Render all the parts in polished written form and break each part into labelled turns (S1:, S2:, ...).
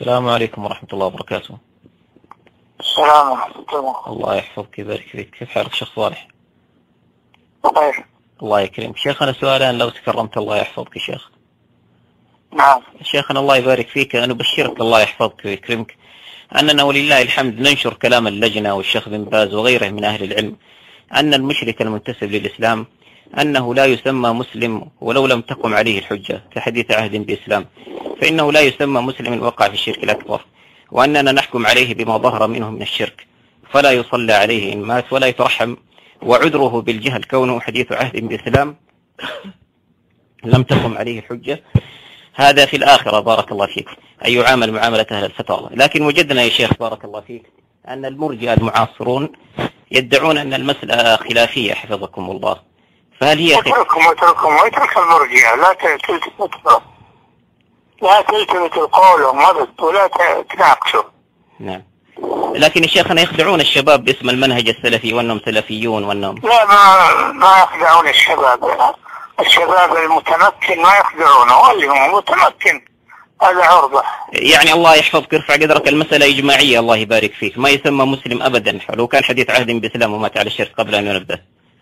S1: السلام عليكم ورحمة الله وبركاته.
S2: السلام ورحمة الله.
S1: الله يحفظك ويبارك فيك. كيف حالك شيخ صالح؟
S2: بخير.
S1: الله يكرمك. شيخنا سؤالان لو تكرمت. الله يحفظك يا شيخ.
S2: نعم.
S1: شيخنا الله يبارك فيك، أنا أبشرك الله يحفظك ويكرمك أننا ولله الحمد ننشر كلام اللجنة والشيخ بن باز وغيره من أهل العلم أن المشرك المنتسب للإسلام أنه لا يسمى مسلم ولو لم تقم عليه الحجة كحديث عهد بإسلام، فإنه لا يسمى مسلم وقع في الشرك الأكبر، وأننا نحكم عليه بما ظهر منه من الشرك، فلا يصلى عليه إن مات ولا يترحم، وعذره بالجهل كونه حديث عهد بإسلام لم تقم عليه الحجة. هذا في الآخرة بارك الله فيك، أن يعامل معاملة أهل الفتاوى. لكن وجدنا يا شيخ بارك الله فيك أن المرجئة المعاصرون يدعون أن المسألة خلافية حفظكم الله، فهل هي
S2: اترك المرجئة، لا تلتمس القول ولا تناقشه.
S1: نعم. لكن يا شيخنا يخدعون الشباب باسم المنهج السلفي وأنهم سلفيون وأنهم
S2: لا، ما يخدعون الشباب المتمكن ما يخدعونه، واللي هو متمكن هذا عرضة.
S1: يعني الله يحفظك يرفع قدرك، المسألة إجماعية الله يبارك فيك، ما يسمى مسلم أبدا لو كان حديث عهد بإسلام ومات على الشرك قبل أن ينبه.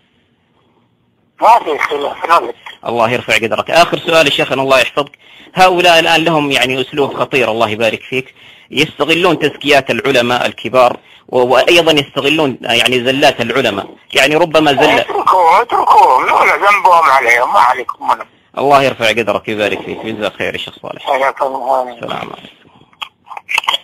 S2: ما في خلاف نبت.
S1: الله يرفع قدرك. آخر سؤال يا شيخنا الله يحفظك، هؤلاء الآن لهم يعني أسلوب خطير الله يبارك فيك، يستغلون تزكيات العلماء الكبار وأيضا يستغلون يعني زلات العلماء، يعني ربما
S2: اتركوهم ولا ذنبهم عليهم، ما عليكم منهم.
S1: الله يرفع قدرك ويبارك فيك. جزاك خير يا شيخ صالح.
S2: السلام عليكم.
S1: السلام عليكم.